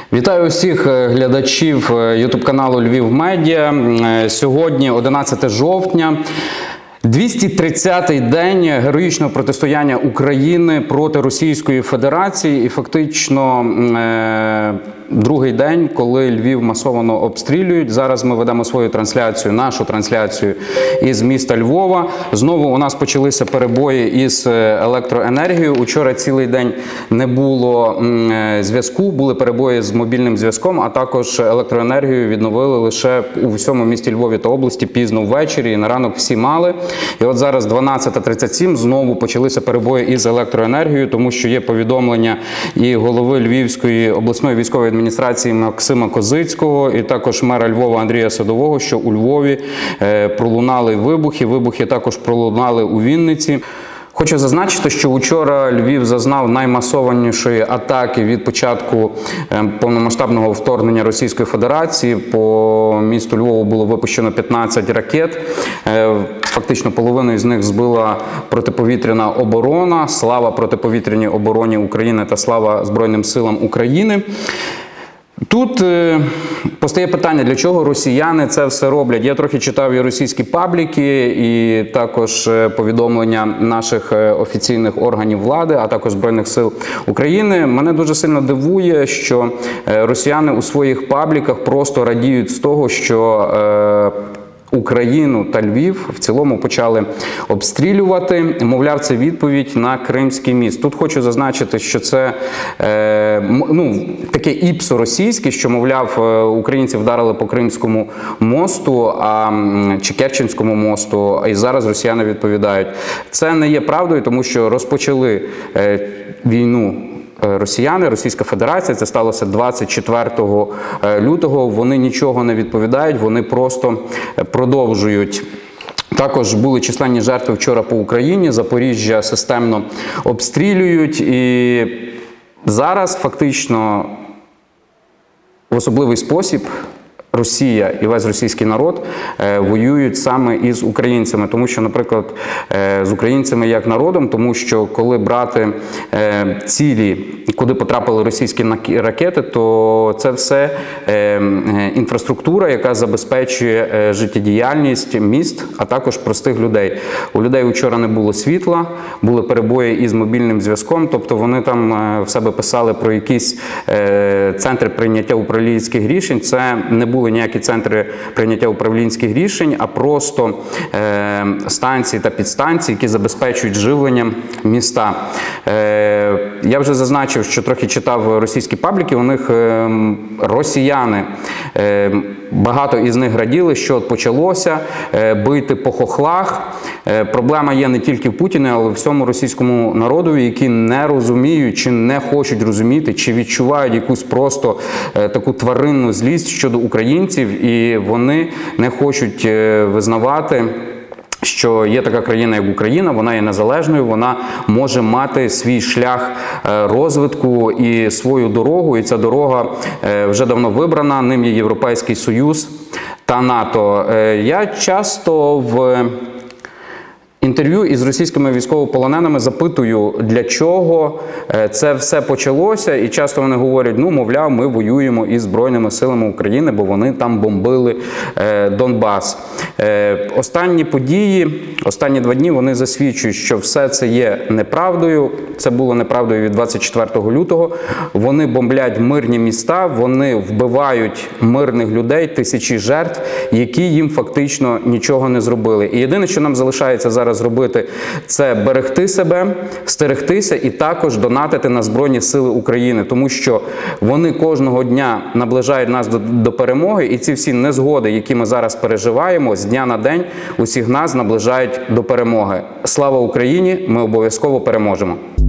Вітаю усіх глядачів YouTube-каналу Львів Медіа. Сьогодні 11 жовтня. 230-й день героїчного протистояння України проти Російської Федерації і фактично другий день, коли Львів масово обстрілюють. Зараз ми ведемо свою трансляцію, нашу трансляцію із міста Львова. Знову у нас почалися перебої із електроенергією. Учора цілий день не було зв'язку, були перебої з мобільним зв'язком, а також електроенергію відновили лише у всьому місті Львові та області пізно ввечері, і на ранок всі мали. І от зараз 12:37, знову почалися перебої із електроенергією, тому що є повідомлення і голови Львівської обласної військової адміністрації Максима Козицького, і також мера Львова Андрія Садового, що у Львові пролунали вибухи. Вибухи також пролунали у Вінниці. Хочу зазначити, що вчора Львів зазнав наймасованішої атаки від початку повномасштабного вторгнення Російської Федерації. По місту Львову було випущено 15 ракет. Фактично половину з них збила протиповітряна оборона. Слава протиповітряній обороні України та слава Збройним силам України. Тут постає питання, для чого росіяни це все роблять. Я трохи читав і російські пабліки, і також повідомлення наших офіційних органів влади, а також Збройних сил України. Мене дуже сильно дивує, що росіяни у своїх пабліках просто радіють з того, що Україну та Львів в цілому почали обстрілювати. Мовляв, це відповідь на Кримський міст. Тут хочу зазначити, що це таке іпсо російське, що, мовляв, українці вдарили по Кримському мосту чи Керченському мосту, і зараз росіяни відповідають. Це не є правдою, тому що розпочали війну росіяни, Російська Федерація, це сталося 24 лютого, вони нічого не відповідають, вони просто продовжують. Також були численні жертви вчора по Україні, Запоріжжя системно обстрілюють, і зараз фактично в особливий спосіб Росія і весь російський народ воюють саме із українцями. Тому що, наприклад, з українцями як народом, тому що коли брати цілі, куди потрапили російські ракети, то це все інфраструктура, яка забезпечує життєдіяльність міст, а також простих людей. У людей вчора не було світла, були перебої із мобільним зв'язком, тобто вони там в себе писали про якісь центри прийняття управлінських рішень. Це не були ніякі центри прийняття управлінських рішень, а просто станції та підстанції, які забезпечують живленням міста. Я вже зазначив, що трохи читав російські пабліки, у них росіяни, багато із них раділи, що от почалося бити по хохлах. Проблема є не тільки в Путіні, але в всьому російському народові, які не розуміють, чи не хочуть розуміти, чи відчувають якусь просто таку тваринну злість щодо українців, і вони не хочуть визнавати, що є така країна, як Україна, вона є незалежною, вона може мати свій шлях розвитку і свою дорогу, і ця дорога вже давно вибрана, ним є Європейський Союз та НАТО. Я часто в інтерв'ю із російськими військовополоненими запитую, для чого це все почалося, і часто вони говорять, мовляв, ми воюємо із Збройними силами України, бо вони там бомбили Донбас. Останні події, останні 2 дні, вони засвідчують, що все це є неправдою. Це було неправдою від 24 лютого. Вони бомблять мирні міста, вони вбивають мирних людей, тисячі жертв, які їм фактично нічого не зробили. І єдине, що нам залишається зараз зробити, це берегти себе, стерегтися і також донатити на Збройні сили України, тому що вони кожного дня наближають нас до перемоги, і ці всі незгоди, які ми зараз переживаємо, з дня на день усіх нас наближають до перемоги. Слава Україні! Ми обов'язково переможемо!